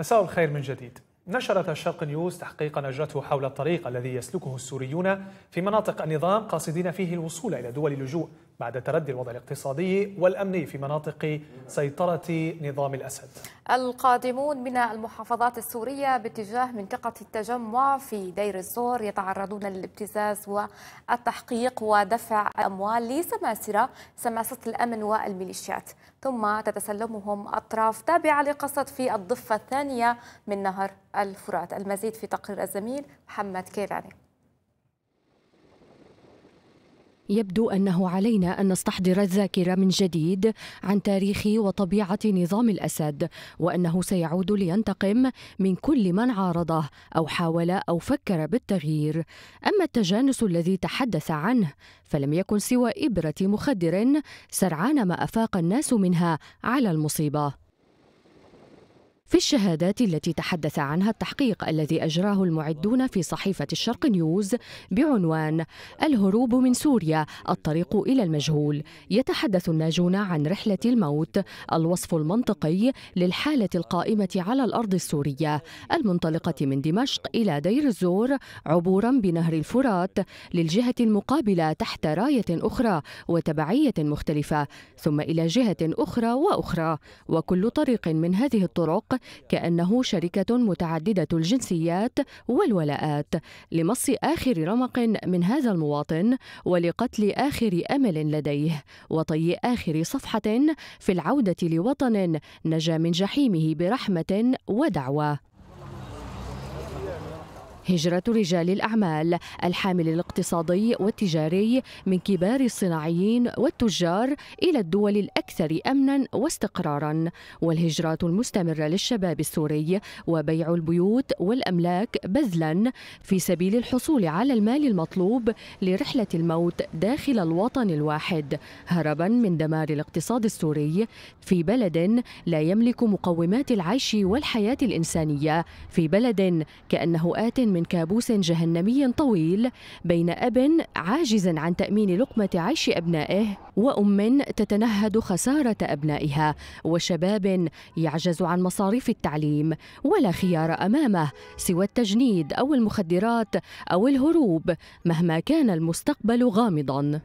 مساء الخير من جديد. نشرت الشرق نيوز تحقيقا أجرته حول الطريق الذي يسلكه السوريون في مناطق النظام قاصدين فيه الوصول إلى دول اللجوء بعد تردي الوضع الاقتصادي والأمني في مناطق سيطرة نظام الأسد. القادمون من المحافظات السورية باتجاه منطقة التجمع في دير الزور يتعرضون للابتزاز والتحقيق ودفع أموال لسماسرة سماسة الأمن والميليشيات، ثم تتسلمهم أطراف تابعة لقصد في الضفة الثانية من نهر الفرات. المزيد في تقرير الزميل محمد كيلاني. يبدو أنه علينا أن نستحضر الذاكرة من جديد عن تاريخ وطبيعة نظام الأسد، وأنه سيعود لينتقم من كل من عارضه أو حاول أو فكر بالتغيير. أما التجانس الذي تحدث عنه فلم يكن سوى إبرة مخدر سرعان ما أفاق الناس منها على المصيبة. في الشهادات التي تحدث عنها التحقيق الذي أجراه المعدون في صحيفة الشرق نيوز بعنوان الهروب من سوريا الطريق إلى المجهول، يتحدث الناجون عن رحلة الموت، الوصف المنطقي للحالة القائمة على الأرض السورية المنطلقة من دمشق إلى دير الزور عبورا بنهر الفرات للجهة المقابلة تحت راية أخرى وتبعية مختلفة، ثم إلى جهة أخرى وأخرى، وكل طريق من هذه الطرق كأنه شركة متعددة الجنسيات والولاءات لمص آخر رمق من هذا المواطن ولقتل آخر أمل لديه وطي آخر صفحة في العودة لوطن نجا من جحيمه برحمة ودعوة. هجرة رجال الأعمال الحامل الاقتصادي والتجاري من كبار الصناعيين والتجار إلى الدول الأكثر أمناً واستقراراً، والهجرات المستمرة للشباب السوري وبيع البيوت والأملاك بذلاً في سبيل الحصول على المال المطلوب لرحلة الموت داخل الوطن الواحد، هرباً من دمار الاقتصاد السوري في بلد لا يملك مقومات العيش والحياة الإنسانية، في بلد كأنه آت من كابوس جهنمي طويل بين أب عاجز عن تأمين لقمة عيش أبنائه وأم تتنهد خسارة أبنائها وشباب يعجز عن مصاريف التعليم ولا خيار أمامه سوى التجنيد أو المخدرات أو الهروب مهما كان المستقبل غامضاً.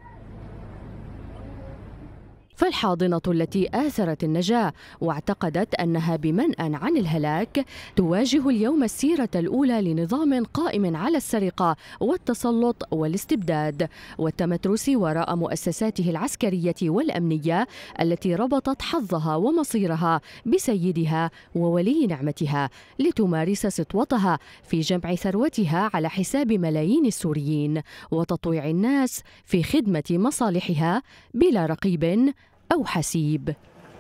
فالحاضنة التي آثرت النجاة واعتقدت أنها بمنأى عن الهلاك تواجه اليوم السيرة الأولى لنظام قائم على السرقة والتسلط والاستبداد والتمترس وراء مؤسساته العسكرية والأمنية التي ربطت حظها ومصيرها بسيدها وولي نعمتها لتمارس سطوتها في جمع ثروتها على حساب ملايين السوريين وتطويع الناس في خدمة مصالحها بلا رقيب أو حسيب.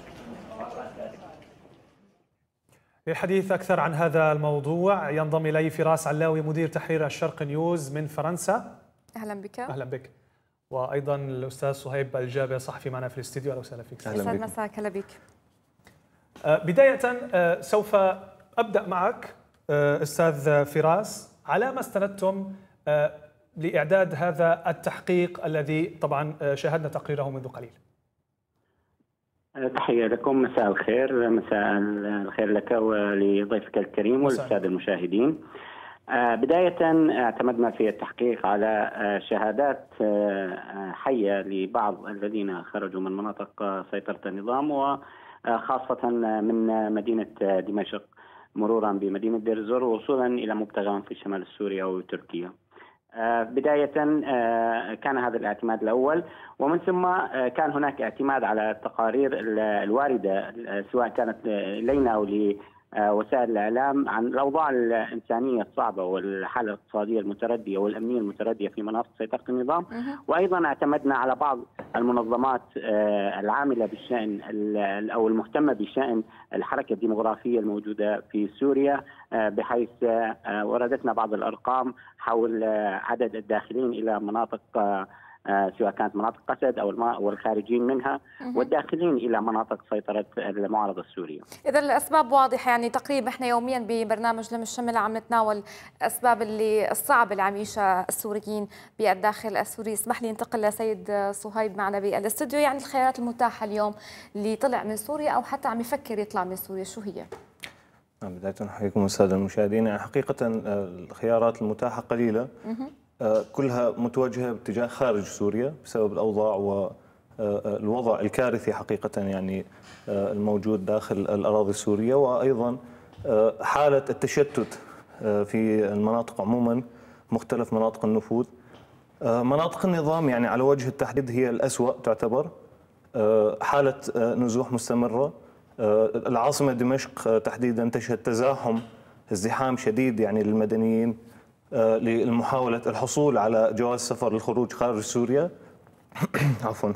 للحديث أكثر عن هذا الموضوع ينضم إلي فراس علاوي مدير تحرير الشرق نيوز من فرنسا. أهلا بك. أهلا بك. وأيضا الأستاذ صهيب الجابر صحفي معنا في الاستديو. أهلا وسهلا فيك. أهلا بك. مساك الله بك. بداية سوف أبدأ معك أستاذ فراس، على ما استندتم لإعداد هذا التحقيق الذي طبعا شاهدنا تقريره منذ قليل؟ تحية لكم، مساء الخير. مساء الخير لك ولضيفك الكريم والسادة المشاهدين. بداية اعتمدنا في التحقيق على شهادات حية لبعض الذين خرجوا من مناطق سيطرة النظام وخاصة من مدينة دمشق مرورا بمدينة دير الزور ووصولا إلى مبتغاهم في الشمال السوري أو تركيا. بداية كان هذا الاعتماد الأول، ومن ثم كان هناك اعتماد على التقارير الواردة سواء كانت إلينا أو لوسائل الإعلام عن الأوضاع الإنسانية الصعبة والحالة الاقتصادية المتردية والأمنية المتردية في مناطق سيطرة النظام، وأيضا اعتمدنا على بعض المنظمات العاملة بالشأن أو المهتمة بشأن الحركة الديمغرافية الموجودة في سوريا، بحيث وردتنا بعض الأرقام حول عدد الداخلين إلى مناطق سواء كانت مناطق قسد أو الخارجين منها والداخلين إلى مناطق سيطرة المعارضة السورية. إذا الأسباب واضحة، يعني تقريبا إحنا يوميا ببرنامج لم الشمل عم نتناول الأسباب الصعبة اللي عم يعيشها السوريين بالداخل السوري. اسمح لي انتقل لسيد صهيب معنا بالاستوديو، يعني الخيارات المتاحة اليوم اللي طلع من سوريا أو حتى عم يفكر يطلع من سوريا شو هي؟ بداية أحييكم السادة المشاهدين. يعني حقيقة الخيارات المتاحة قليلة، كلها متوجهة باتجاه خارج سوريا بسبب الأوضاع والوضع الكارثي حقيقة يعني الموجود داخل الأراضي السورية، وأيضا حالة التشتت في المناطق عموما، مختلف مناطق النفوذ. مناطق النظام يعني على وجه التحديد هي الأسوأ تعتبر، حالة نزوح مستمرة. العاصمة دمشق تحديدا تشهد تزاحم، ازدحام شديد يعني للمدنيين لمحاولة الحصول على جواز سفر للخروج خارج سوريا. عفوا.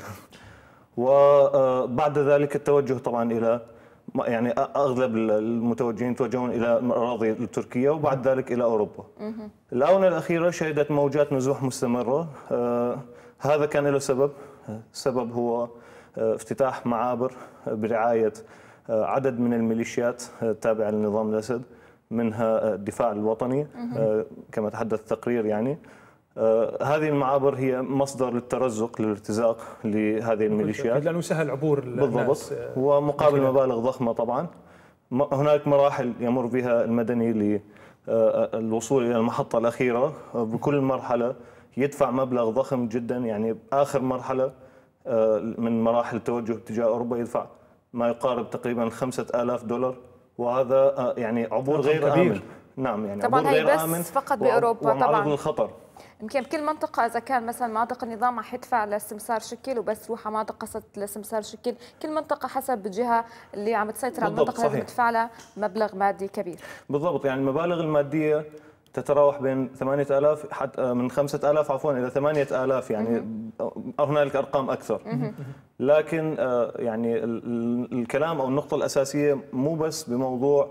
وبعد ذلك التوجه طبعا إلى يعني أغلب المتوجهين يتوجهون إلى الأراضي التركية وبعد ذلك إلى أوروبا. الآونة الأخيرة شهدت موجات نزوح مستمرة، هذا كان له سبب هو افتتاح معابر برعاية عدد من الميليشيات التابعة لنظام الأسد، منها الدفاع الوطني كما تحدث التقرير. يعني هذه المعابر هي مصدر للترزق للارتزاق لهذه الميليشيات لأنه سهل عبور بالضبط، ومقابل مبالغ ضخمة. طبعا هناك مراحل يمر بها المدني للوصول إلى المحطة الأخيرة، بكل مرحلة يدفع مبلغ ضخم جدا. يعني آخر مرحلة من مراحل التوجه اتجاه أوروبا يدفع ما يقارب تقريبا $5000، وهذا يعني عبور غير آمن. نعم، يعني طبعا عبور هي غير بس آمن فقط بأوروبا طبعا للخطر. يمكن بكل منطقة إذا كان مثلا مناطق النظام رح يدفع لسمسار شكل وبس روح على مناطق قصد لسمسار شكل، كل منطقة حسب الجهة اللي عم تسيطر على المنطقة لازم تدفع لها مبلغ مادي كبير. بالضبط، يعني المبالغ المادية تتراوح بين 8000 حتى من 5000 عفوا إلى 8000، يعني هنالك أرقام أكثر. لكن يعني الكلام أو النقطة الأساسية مو بس بموضوع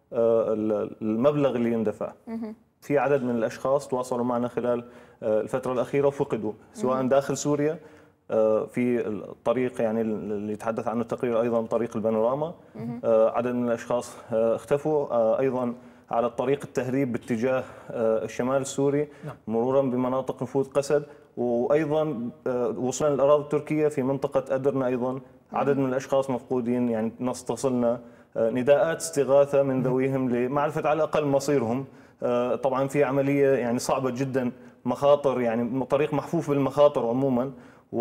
المبلغ اللي يندفع. في عدد من الأشخاص تواصلوا معنا خلال الفترة الأخيرة وفقدوا، سواء داخل سوريا في الطريق يعني اللي يتحدث عنه التقرير، أيضا طريق البانوراما عدد من الأشخاص اختفوا، أيضا على الطريق التهريب باتجاه الشمال السوري مرورا بمناطق نفوذ قسد، وأيضا وصولا للأراضي التركية في منطقة أدرنا أيضا عدد من الأشخاص مفقودين. يعني تصلنا نداءات استغاثة من ذويهم لمعرفة على الأقل مصيرهم. طبعا في عملية يعني صعبة جدا، مخاطر، يعني طريق محفوف بالمخاطر عموما،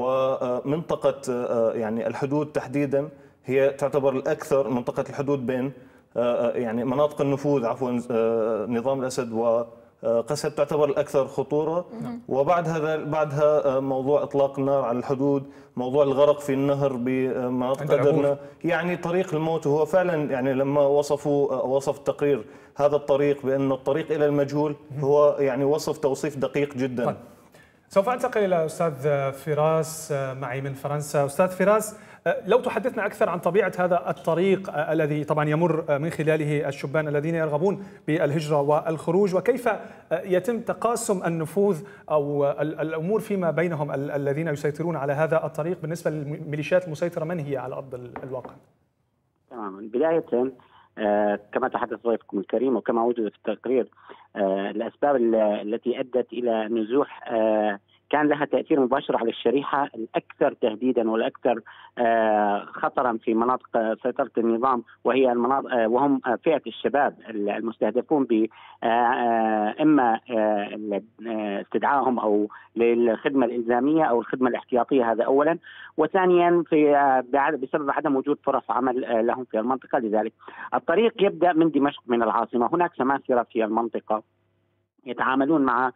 ومنطقة يعني الحدود تحديدا هي تعتبر الأكثر، منطقة الحدود بين يعني مناطق النفوذ عفوا نظام الأسد وقسد تعتبر الأكثر خطورة. وبعدها موضوع إطلاق النار على الحدود، موضوع الغرق في النهر بمناطق أدرنا، يعني طريق الموت. وهو فعلا يعني لما وصف التقرير هذا الطريق بأن الطريق إلى المجهول، هو يعني وصف توصيف دقيق جدا. طيب. سوف أنتقل إلى أستاذ فراس معي من فرنسا. أستاذ فراس، لو تحدثنا أكثر عن طبيعة هذا الطريق الذي طبعا يمر من خلاله الشبان الذين يرغبون بالهجرة والخروج، وكيف يتم تقاسم النفوذ أو الأمور فيما بينهم الذين يسيطرون على هذا الطريق بالنسبة للميليشيات المسيطرة، من هي على أرض الواقع؟ تماما. بداية كما تحدث ضيفكم الكريم وكما وجد في التقرير، الأسباب التي أدت إلى نزوح كان لها تأثير مباشر على الشريحة الأكثر تهديدا والأكثر خطرا في مناطق سيطرة النظام، وهي المناطق وهم فئة الشباب المستهدفون ب إما استدعائهم أو للخدمة الإلزامية أو الخدمة الاحتياطية، هذا أولا. وثانيا بسبب عدم وجود فرص عمل لهم في المنطقة. لذلك الطريق يبدأ من دمشق من العاصمة. هناك سماسرة في المنطقة يتعاملون مع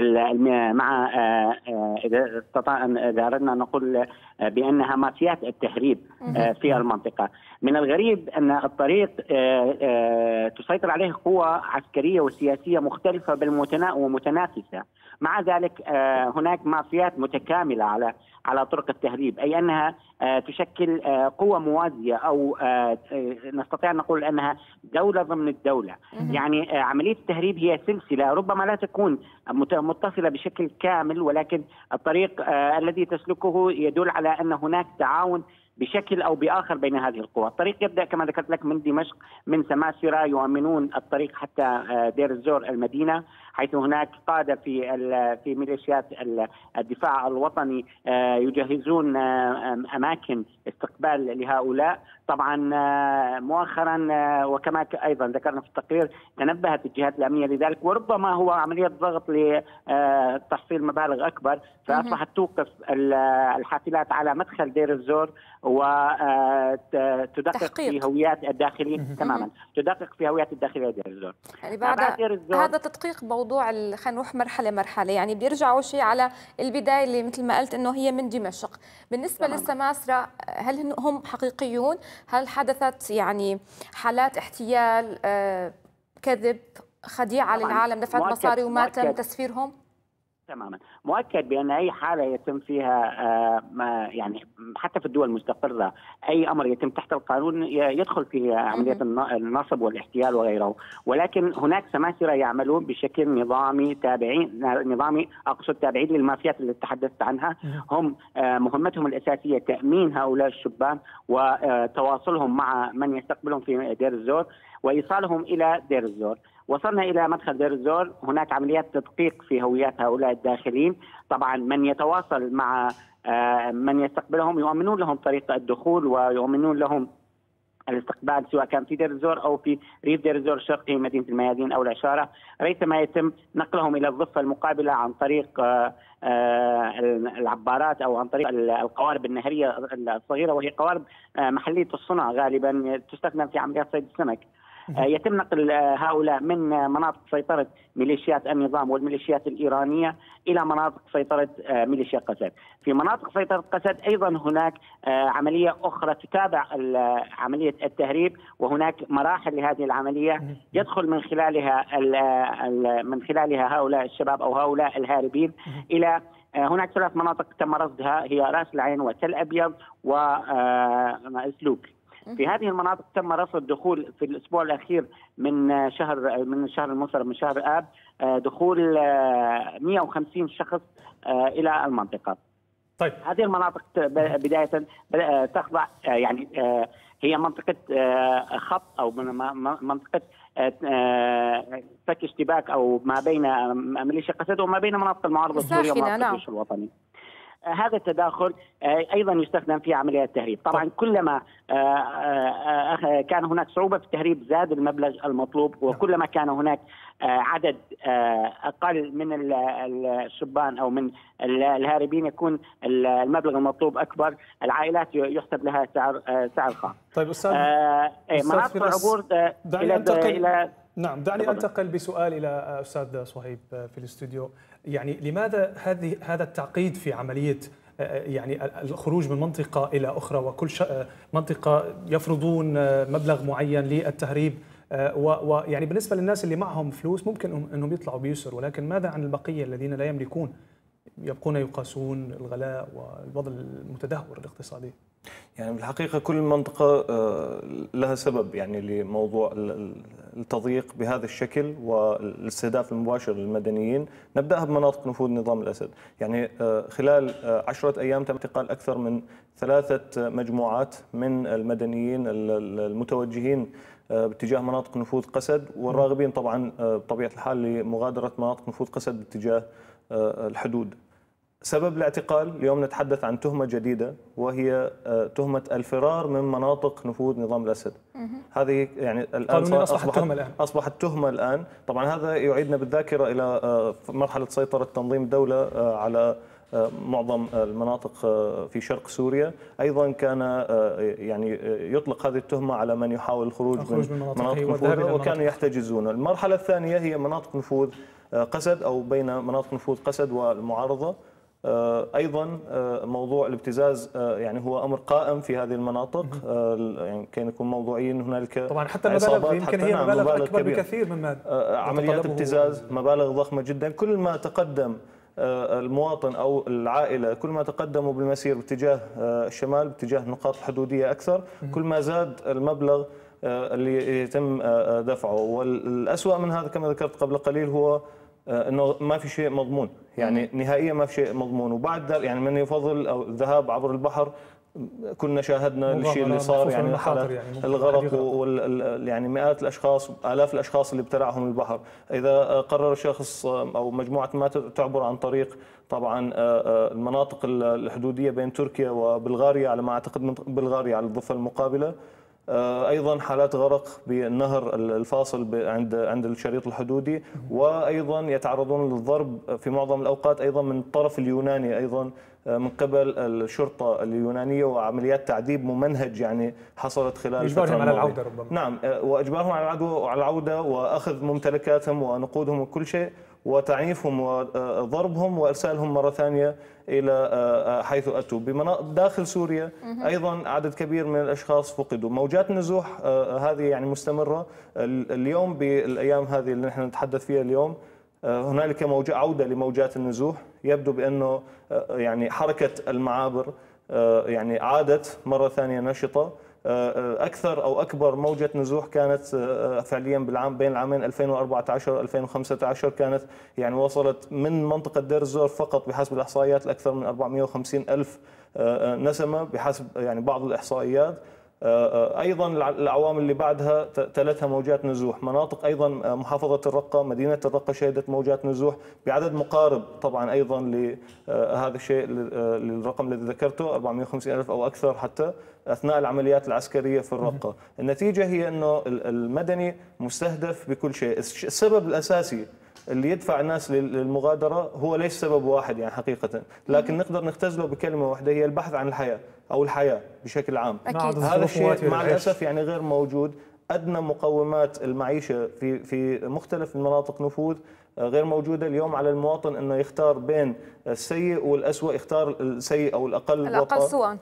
إذا أردنا نقول بأنها مافيات التهريب في المنطقة. من الغريب أن الطريق تسيطر عليه قوى عسكرية وسياسية مختلفة ومتنافسة. مع ذلك هناك مافيات متكاملة على طرق التهريب، أي أنها تشكل قوة موازية أو نستطيع أن نقول أنها دولة ضمن الدولة. يعني عملية التهريب هي سلسلة ربما لا تكون متصلة بشكل كامل، ولكن الطريق الذي تسلكه يدل على أن هناك تعاون بشكل أو بآخر بين هذه القوى. الطريق يبدأ كما ذكرت لك من دمشق، من سماسرة يؤمنون الطريق حتى دير الزور المدينة، حيث هناك قادة في ميليشيات الدفاع الوطني يجهزون أماكن استقبال لهؤلاء. طبعا مؤخرا وكما أيضا ذكرنا في التقرير تنبهت الجهات الأمنية لذلك، وربما هو عملية ضغط لتحصيل مبالغ أكبر، فأصبحت توقف الحافلات على مدخل دير الزور وتدقق في هويات الداخلية تماما، تدقق في هويات الداخلية دير الزور. يعني بعد هذا تدقيق موضوع خلينا نروح مرحلة، يعني بيرجعوا شيء على البداية اللي مثل ما قلت إنه هي من دمشق. بالنسبة للسماسرة هل هم حقيقيون؟ هل حدثت يعني حالات احتيال، كذب، خديعة للعالم، دفعت مصاري وما تم تسفيرهم؟ تماما مؤكد بأن أي حالة يتم فيها يعني حتى في الدول المستقرة أي أمر يتم تحت القانون يدخل فيه عملية النصب والاحتيال وغيره، ولكن هناك سماسرة يعملون بشكل نظامي تابعين للمافيات اللي تحدثت عنها. هم مهمتهم الأساسية تأمين هؤلاء الشبان وتواصلهم مع من يستقبلهم في دير الزور وإيصالهم إلى دير الزور. وصلنا إلى مدخل دير الزور، هناك عمليات تدقيق في هويات هؤلاء الداخلين. طبعا من يتواصل مع من يستقبلهم يؤمنون لهم طريقة الدخول ويؤمنون لهم الاستقبال سواء كان في دير الزور أو في ريف دير الزور الشرقي مدينة الميادين أو العشارة، ريثما يتم نقلهم إلى الضفة المقابلة عن طريق العبارات أو عن طريق القوارب النهرية الصغيرة، وهي قوارب محلية الصنع غالبا تستخدم في عمليات صيد السمك. يتم نقل هؤلاء من مناطق سيطرة ميليشيات النظام والميليشيات الإيرانية إلى مناطق سيطرة ميليشيا قسد. في مناطق سيطرة قسد أيضا هناك عملية أخرى تتابع عملية التهريب، وهناك مراحل لهذه العملية يدخل من خلالها هؤلاء الشباب أو هؤلاء الهاربين إلى هناك 3 مناطق تم رصدها، هي رأس العين وتل أبيض وسلوك. في هذه المناطق تم رصد الدخول في الأسبوع الأخير من شهر المنصرم من شهر آب، دخول 150 شخص إلى المنطقة. طيب. هذه المناطق بداية تخضع يعني هي منطقة خط أو منطقة فك اشتباك أو ما بين ميليشيا قسد وما بين مناطق المعارضة السورية ومناطق الجيش الوطني. هذا التداخل أيضا يستخدم في عملية التهريب. طبعا كلما كان هناك صعوبة في التهريب زاد المبلغ المطلوب، وكلما كان هناك عدد أقل من الشبان أو من الهاربين يكون المبلغ المطلوب أكبر. العائلات يحسب لها سعر خاص. طيب أستاذ مناطق العبور دعني أنتقل بسؤال إلى أستاذ صهيب في الاستوديو. يعني لماذا هذا التعقيد في عملية يعني الخروج من منطقة إلى أخرى، وكل منطقة يفرضون مبلغ معين للتهريب، ويعني بالنسبة للناس اللي معهم فلوس ممكن أنهم يطلعوا بيسر، ولكن ماذا عن البقية الذين لا يملكون، يبقون يقاسون الغلاء والوضع المتدهور الاقتصادي؟ يعني بالحقيقة كل منطقة لها سبب يعني لموضوع التضييق بهذا الشكل والاستهداف المباشر للمدنيين. نبدأها بمناطق نفوذ نظام الأسد. يعني خلال 10 أيام تم اعتقال أكثر من 3 مجموعات من المدنيين المتوجهين باتجاه مناطق نفوذ قسد، والراغبين طبعا بطبيعة الحال لمغادرة مناطق نفوذ قسد باتجاه الحدود. سبب الاعتقال اليوم نتحدث عن تهمة جديدة، وهي تهمة الفرار من مناطق نفوذ نظام الأسد. هذه يعني الآن أصبحت تهمة الآن. طبعا هذا يعيدنا بالذاكرة إلى مرحلة سيطرة تنظيم الدولة على معظم المناطق في شرق سوريا. أيضا كان يعني يطلق هذه التهمة على من يحاول الخروج من مناطق نفوذ وكانوا يحتجزون. المرحلة الثانية هي مناطق نفوذ قسد أو بين مناطق نفوذ قسد والمعارضة. أيضا موضوع الابتزاز يعني هو أمر قائم في هذه المناطق. يعني كي نكون موضوعيين هنالك طبعا حتى المبالغ يمكن هي مبالغ أكبر بكثير مما عمليات ابتزاز، مبالغ ضخمة جدا. كل ما تقدم المواطن أو العائلة كل ما تقدموا بالمسير باتجاه الشمال باتجاه النقاط الحدودية أكثر، كل ما زاد المبلغ اللي يتم دفعه. والأسوأ من هذا كما ذكرت قبل قليل هو انه ما في شيء مضمون، يعني نهائيا ما في شيء مضمون. وبعد يعني من يفضل الذهاب عبر البحر كنا شاهدنا الشيء اللي صار، يعني حالات الغرق يعني مئات الاشخاص، الاف الاشخاص اللي ابتلعهم البحر. اذا قرر شخص او مجموعه ما تعبر عن طريق طبعا المناطق الحدوديه بين تركيا وبلغاريا، على ما اعتقد بلغاريا على الضفه المقابله، ايضا حالات غرق بالنهر الفاصل عند الشريط الحدودي، وايضا يتعرضون للضرب في معظم الاوقات ايضا من الطرف اليوناني، ايضا من قبل الشرطه اليونانيه، وعمليات تعذيب ممنهج يعني حصلت خلال اجبارهم على العوده ربما. نعم، واجبارهم على العوده واخذ ممتلكاتهم ونقودهم وكل شيء، وتعنيفهم وضربهم وارسالهم مره ثانيه الى حيث اتوا. داخل سوريا ايضا عدد كبير من الاشخاص فقدوا. موجات النزوح هذه يعني مستمره. اليوم بالايام هذه اللي نحن نتحدث فيها اليوم هنالك عوده لموجات النزوح. يبدو بانه يعني حركه المعابر يعني عادت مره ثانيه نشطه. اكثر او اكبر موجه نزوح كانت فعليا بين العامين 2014 2015 كانت يعني وصلت من منطقه دير الزور فقط بحسب الاحصائيات لاكثر من 450 الف نسمه بحسب يعني بعض الاحصائيات. ايضا الاعوام اللي بعدها تلتها موجات نزوح. مناطق ايضا محافظه الرقه، مدينه الرقه شهدت موجات نزوح بعدد مقارب طبعا ايضا لهذا الشيء، للرقم الذي ذكرته 450 الف او اكثر حتى اثناء العمليات العسكريه في الرقه. النتيجه هي انه المدني مستهدف بكل شيء. السبب الاساسي اللي يدفع الناس للمغادره هو ليس سبب واحد يعني حقيقه، لكن نقدر نختزله بكلمه واحده، هي البحث عن الحياه او الحياه بشكل عام. أكيد. هذا الشيء مع الاسف يعني غير موجود. ادنى مقومات المعيشه في مختلف المناطق نفوذ غير موجوده. اليوم على المواطن انه يختار بين السيء والاسوء، يختار السيء او الاقل سوءا.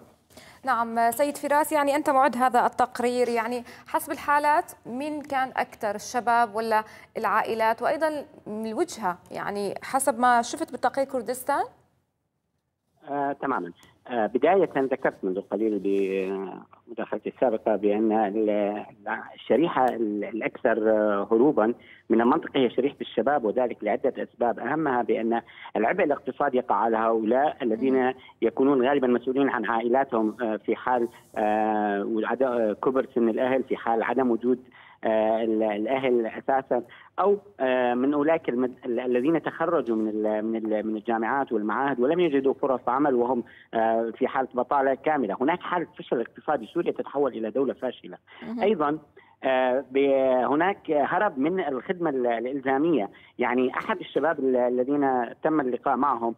نعم سيد فراس، يعني أنت معد هذا التقرير، يعني حسب الحالات مين كان أكثر، الشباب ولا العائلات؟ وأيضا الوجهة يعني حسب ما شفت بالتقرير كردستان؟ تماما. بداية ذكرت منذ قليل بمداخلتي السابقة بأن الشريحة الأكثر هروبا من المنطقة هي شريحة الشباب، وذلك لعدة أسباب، أهمها بأن العبء الاقتصادي يقع على هؤلاء الذين يكونون غالبا مسؤولين عن عائلاتهم في حال كبر سن الأهل، في حال عدم وجود الأهل أساسا، أو من أولئك الذين تخرجوا من الجامعات والمعاهد ولم يجدوا فرص عمل وهم في حالة بطالة كاملة. هناك حالة فشل اقتصادي، سوريا تتحول إلى دولة فاشلة. أيضا هناك هرب من الخدمة الإلزامية. يعني أحد الشباب الذين تم اللقاء معهم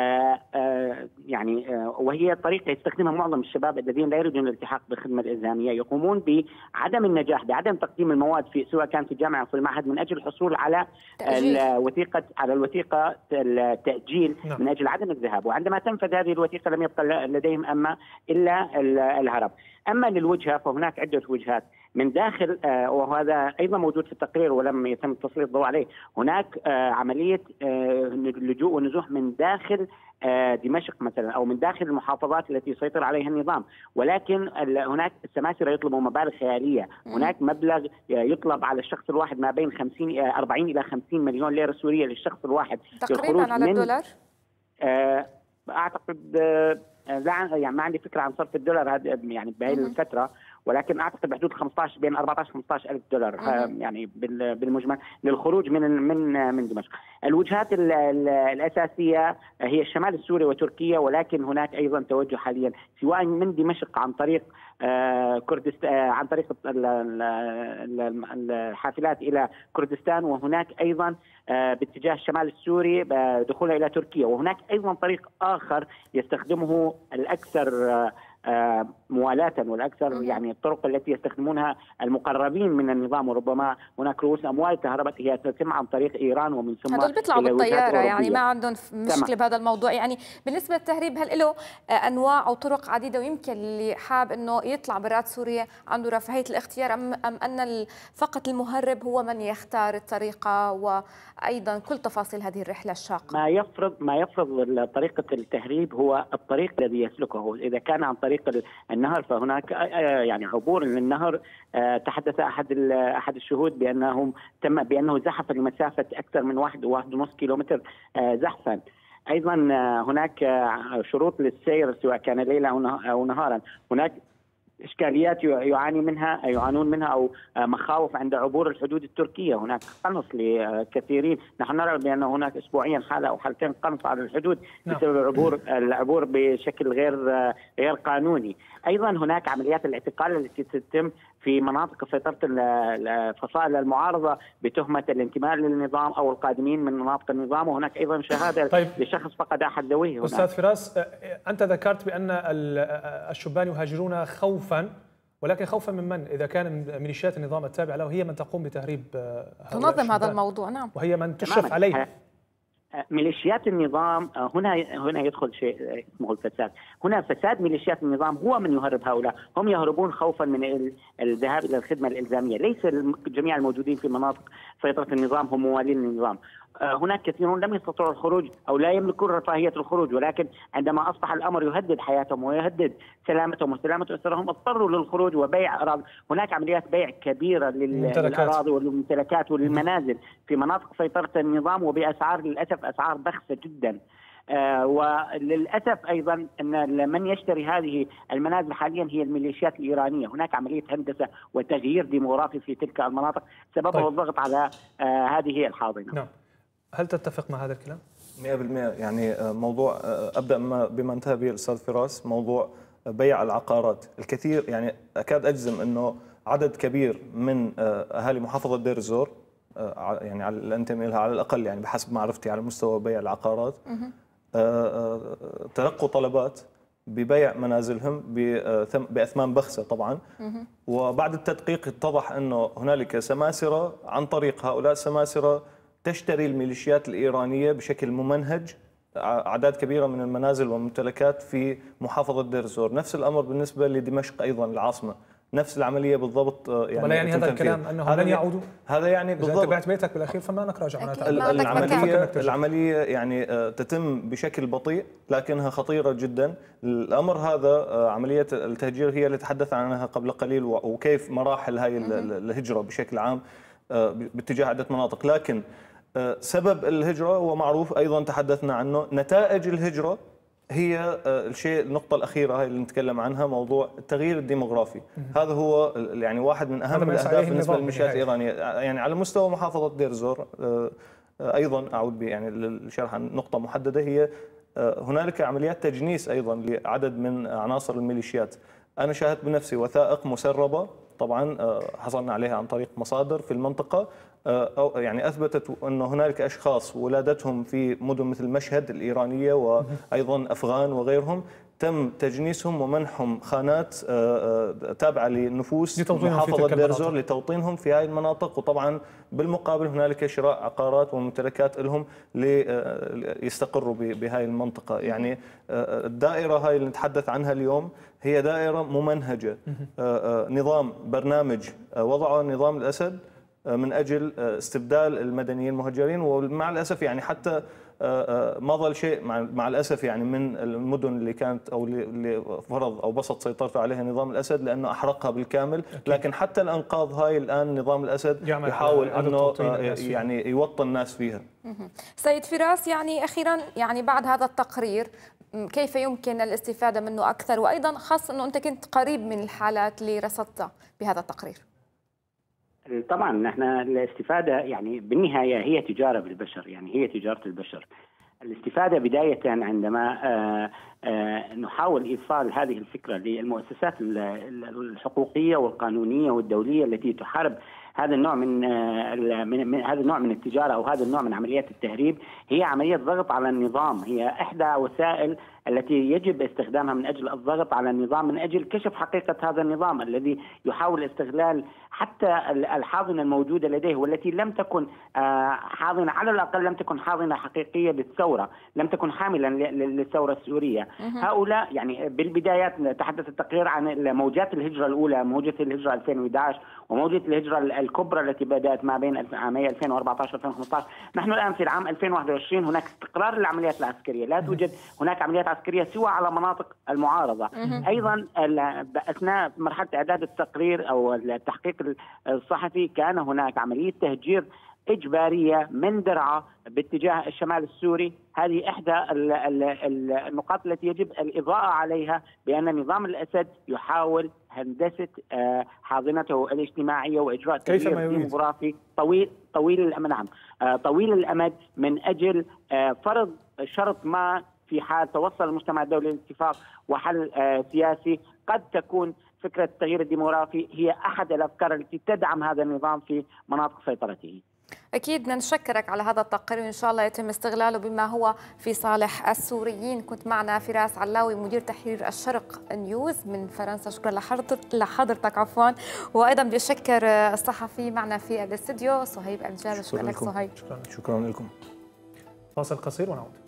يعني وهي طريقة يستخدمها معظم الشباب الذين لا يريدون الالتحاق بالخدمة الإلزامية، يقومون بعدم النجاح، بعدم تقديم المواد سواء كان في الجامعة أو في المعهد من أجل الحصول على الوثيقة التأجيل من أجل عدم الذهاب، وعندما تنفذ هذه الوثيقة لم يبقى لديهم إلا الهرب. أما للوجهة فهناك عدة وجهات من داخل، وهذا أيضا موجود في التقرير ولم يتم تسليط الضوء عليه. هناك عملية لجوء ونزوح من داخل دمشق مثلا، أو من داخل المحافظات التي يسيطر عليها النظام، ولكن هناك السماسرة يطلبوا مبالغ خيالية. هناك مبلغ يطلب على الشخص الواحد ما بين 40 إلى 50 مليون ليرة سورية للشخص الواحد تقريبا على الدولار. أعتقد لا يعني ما عندي فكرة عن صرف الدولار هذا يعني بهذه الفترة، ولكن اعتقد بحدود 15 بين 14 15 الف دولار يعني بالمجمل للخروج من دمشق. الوجهات الاساسيه هي الشمال السوري وتركيا، ولكن هناك ايضا توجه حاليا سواء من دمشق عن طريق كردستان، عن طريق الحافلات الى كردستان، وهناك ايضا باتجاه الشمال السوري دخولها الى تركيا، وهناك ايضا طريق اخر يستخدمه الاكثر موالاة والأكثر يعني الطرق التي يستخدمونها المقربين من النظام، وربما هناك رؤوس أموال تهربت هي تتم عن طريق إيران ومن ثم هذول بيطلعوا بالطيارة، يعني ما عندهم مشكلة بهذا الموضوع. يعني بالنسبة للتهريب هل له أنواع أو طرق عديدة، ويمكن اللي حاب أنه يطلع برات سوريا عنده رفاهية الاختيار، أم أن فقط المهرب هو من يختار الطريقة وأيضا كل تفاصيل هذه الرحلة الشاقة؟ ما يفرض طريقة التهريب هو الطريق الذي يسلكه. إذا كان عن طريق النهر فهناك يعني عبور للنهر. تحدث احد الشهود بانه زحف لمسافه اكثر من 1.5 كيلومتر زحفا. أيضا هناك شروط للسير سواء كان ليلا أو نهارا. هناك إشكاليات يعانون منها أو مخاوف عند عبور الحدود التركية. هناك قنص لكثيرين، نحن نرى بأن هناك أسبوعيا حالة أو حالتين قنص على الحدود بسبب العبور بشكل غير قانوني. أيضا هناك عمليات الاعتقال التي تتم في مناطق سيطرة فصائل المعارضة بتهمة الانتماء للنظام أو القادمين من مناطق النظام، وهناك أيضا شهادة لشخص فقد أحد ذويه. أستاذ فراس، أنت ذكرت بأن الشبان يهاجرون خوفا، ولكن خوفا من من؟ إذا كان ميليشيات النظام التابعة له هي من تقوم بتهريب تنظم هذا الموضوع، نعم، وهي من تشرف عليه. ميليشيات النظام هنا يدخل شيء اسمه الفساد. هنا فساد ميليشيات النظام هو من يهرب هؤلاء، هم يهربون خوفا من الذهاب الى الخدمه الالزاميه. ليس جميع الموجودين في مناطق سيطره النظام هم موالين للنظام. هناك كثيرون لم يستطيعوا الخروج أو لا يملكون رفاهية الخروج، ولكن عندما أصبح الأمر يهدد حياتهم ويهدد سلامتهم وسلامة أسرهم اضطروا للخروج وبيع أراضي. هناك عمليات بيع كبيرة للأراضي والممتلكات والمنازل في مناطق سيطرة النظام وبأسعار للأسف أسعار بخسة جدا. وللأسف أيضا أن من يشتري هذه المنازل حاليا هي الميليشيات الإيرانية. هناك عملية هندسة وتغيير ديموغرافي في تلك المناطق سببه الضغط على هذه الحاضنة. نعم. هل تتفق مع هذا الكلام؟ 100%. يعني موضوع أبدأ بما انتهى به الأستاذ فراس، موضوع بيع العقارات. الكثير يعني أكاد أجزم أنه عدد كبير من أهالي محافظة دير الزور، يعني على اللي أنتمي لها على الأقل، يعني بحسب معرفتي على مستوى بيع العقارات، تلقوا طلبات ببيع منازلهم بأثمان بخسة طبعا. وبعد التدقيق اتضح أنه هنالك سماسرة عن طريق هؤلاء السماسرة تشتري الميليشيات الإيرانية بشكل ممنهج أعداد كبيرة من المنازل والممتلكات في محافظة دير الزور. نفس الأمر بالنسبة لدمشق أيضا العاصمة، نفس العملية بالضبط. يعني هذا الكلام أنهم لن يعودوا؟ هذا يعني بالضبط. إذا تبعت بيتك بالأخير فما لك راجع. العملية يعني تتم بشكل بطيء لكنها خطيرة جدا. الأمر هذا عملية التهجير هي اللي تحدث عنها قبل قليل، وكيف مراحل هاي الهجرة بشكل عام باتجاه عدة مناطق. لكن سبب الهجرة هو معروف، أيضا تحدثنا عنه. نتائج الهجرة هي النقطة الأخيرة هاي اللي نتكلم عنها، موضوع التغيير الديموغرافي. هذا هو يعني واحد من أهم الأهداف بالنسبة للميليشيات الإيرانية. يعني على مستوى محافظة دير الزور أيضا أعود يعني للشرح عن نقطة محددة، هي هنالك عمليات تجنيس أيضا لعدد من عناصر الميليشيات. أنا شاهدت بنفسي وثائق مسربة طبعا حصلنا عليها عن طريق مصادر في المنطقة، يعني أثبتت أن هنالك أشخاص ولادتهم في مدن مثل مشهد الإيرانية وأيضا أفغان وغيرهم تم تجنيسهم ومنحهم خانات تابعة لنفوس محافظة دير الزور لتوطينهم في هذه المناطق. وطبعا بالمقابل هنالك شراء عقارات وممتلكات لهم ليستقروا بهذه المنطقة. يعني الدائرة هاي اللي نتحدث عنها اليوم هي دائرة ممنهجة، نظام برنامج وضعه نظام الأسد من أجل استبدال المدنيين المهجرين. ومع الأسف يعني حتى ما ظل شيء مع الأسف يعني من المدن اللي كانت أو اللي فرض أو بسط سيطرته عليها نظام الأسد، لأنه أحرقها بالكامل. لكن حتى الأنقاض هاي الآن نظام الأسد يحاول أنه يعني يوطن الناس فيها. سيد فراس، يعني أخيرا يعني بعد هذا التقرير كيف يمكن الاستفادة منه أكثر، وأيضا خاصة أنه أنت كنت قريب من الحالات اللي رصدتها بهذا التقرير؟ طبعا نحن الاستفادة يعني بالنهاية هي تجارة بالبشر، يعني هي تجارة البشر. الاستفادة بداية عندما نحاول إيصال هذه الفكرة للمؤسسات الحقوقية والقانونية والدولية التي تحارب هذا النوع من هذا النوع من التجارة أو هذا النوع من عمليات التهريب، هي عملية ضغط على النظام. هي إحدى وسائل التي يجب استخدامها من أجل الضغط على النظام، من أجل كشف حقيقة هذا النظام الذي يحاول استغلال حتى الحاضنة الموجودة لديه، والتي لم تكن حاضنة، على الأقل لم تكن حاضنة حقيقية للثورة، لم تكن حاملا للثورة السورية. هؤلاء يعني بالبدايات تحدث التقرير عن موجات الهجرة الأولى، موجة الهجرة 2011 وموجة الهجرة الكبرى التي بدأت ما بين عامي 2014 و2015. نحن الآن في العام 2021 هناك استقرار للعمليات العسكرية، لا توجد هناك عمليات عسكرية سوى على مناطق المعارضة. أيضا أثناء مرحلة إعداد التقرير أو التحقيق الصحفي كان هناك عملية تهجير إجبارية من درعا باتجاه الشمال السوري. هذه إحدى النقاط التي يجب الإضاءة عليها، بأن نظام الأسد يحاول هندسة حاضنته الاجتماعية وإجراء تغيير ديموغرافي طويل الأمد من أجل فرض شرط ما في حال توصل المجتمع الدولي للاتفاق وحل سياسي. قد تكون فكرة التغيير الديموغرافي هي أحد الأفكار التي تدعم هذا النظام في مناطق سيطرته. أكيد نشكرك على هذا التقرير، وإن شاء الله يتم استغلاله بما هو في صالح السوريين. كنت معنا فراس علاوي مدير تحرير الشرق نيوز من فرنسا. شكرا لحضرتك وأيضا بشكر الصحفي معنا في الاستوديو صهيب الجال. شكرا لك صهيب. شكرا لكم. فاصل قصير ونعود.